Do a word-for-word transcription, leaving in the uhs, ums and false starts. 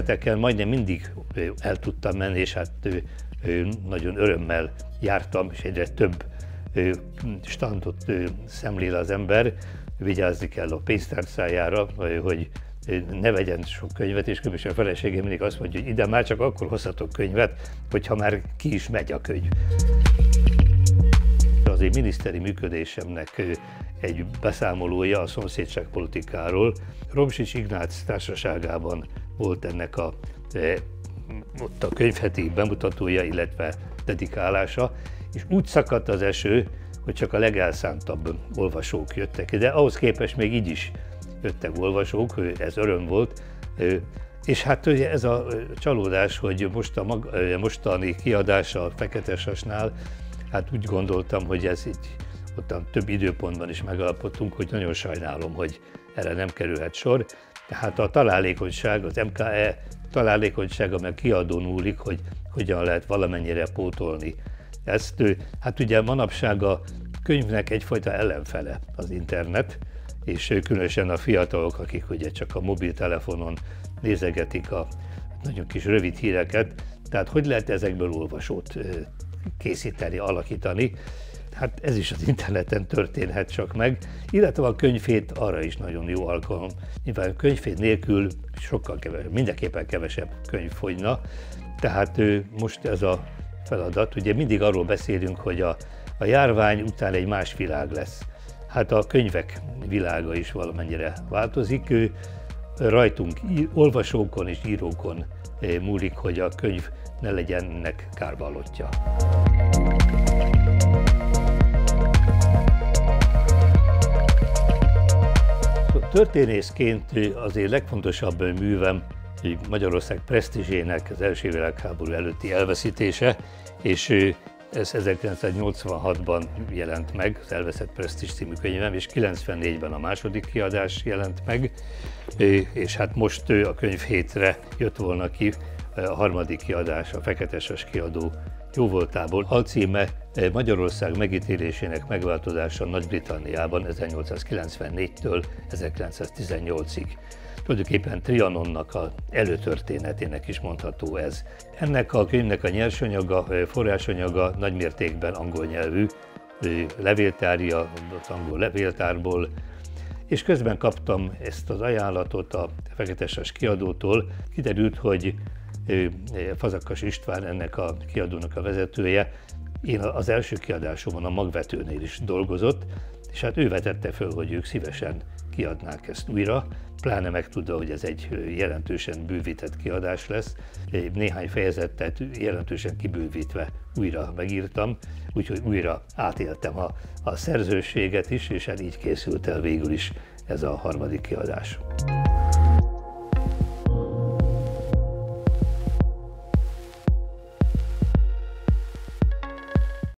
koncerteken majdnem mindig el tudtam menni, és hát nagyon örömmel jártam, és egyre több standot szemlél az ember. Vigyázni kell a pénztárcájára, hogy ne vegyen sok könyvet, és különösen a feleségem mindig azt mondja, hogy ide már csak akkor hozhatok könyvet, hogyha már ki is megy a könyv. Az én miniszteri működésemnek egy beszámolója a szomszédságpolitikáról. Romsics Ignác társaságában volt ennek a, ott a könyvheti bemutatója, illetve dedikálása, és úgy szakadt az eső, hogy csak a legelszántabb olvasók jöttek ide. Ahhoz képest még így is jöttek olvasók, ez öröm volt. És hát ugye ez a csalódás, hogy most a mag, mostani kiadása a Fekete Sasnál, hát úgy gondoltam, hogy ez így ottan több időpontban is megalapodtunk, hogy nagyon sajnálom, hogy erre nem kerülhet sor. Tehát a találékonyság, az em ká e találékonysága meg kiadón múlik, hogy hogyan lehet valamennyire pótolni ezt. Hát ugye manapság a könyvnek egyfajta ellenfele az internet, és különösen a fiatalok, akik ugye csak a mobiltelefonon nézegetik a nagyon kis rövid híreket, tehát hogy lehet ezekből olvasót készíteni, alakítani. Hát ez is az interneten történhet csak meg, illetve a könyvhét arra is nagyon jó alkalom. Nyilván könyvhét nélkül sokkal kevesebb, mindenképpen kevesebb könyv fogyna, tehát most ez a feladat, ugye mindig arról beszélünk, hogy a, a járvány után egy más világ lesz. Hát a könyvek világa is valamennyire változik, rajtunk, olvasókon és írókon múlik, hogy a könyv ne legyen ennek kárvallottja. Történészként azért legfontosabb művem Magyarország presztízsének az első világháború előtti elveszítése, és ez ezerkilencszáznyolcvanhatban jelent meg, az Elveszett Presztízs című könyvem, és kilencvennégyben a második kiadás jelent meg, és hát most a könyvhétre jött volna ki a harmadik kiadás, a Fekete Sas kiadó jóvoltából. Alcíme Magyarország megítélésének megváltozása Nagy-Britanniában ezernyolcszázkilencvennégytől ezerkilencszáztizennyolcig. Tulajdonképpen Trianonnak az előtörténetének is mondható ez. Ennek a könyvnek a nyersanyaga, forrásanyaga nagymértékben angol nyelvű, levéltárja, az angol levéltárból, és közben kaptam ezt az ajánlatot a Fekete Sas kiadótól. Kiderült, hogy Fazekas István, ennek a kiadónak a vezetője, én az első kiadásomon a Magvetőnél is dolgozott, és hát ő vetette föl, hogy ők szívesen kiadnák ezt újra, pláne megtudva, hogy ez egy jelentősen bővített kiadás lesz. Néhány fejezetet jelentősen kibővítve újra megírtam, úgyhogy újra átéltem a, a szerzőséget is, és hát így készült el végül is ez a harmadik kiadás.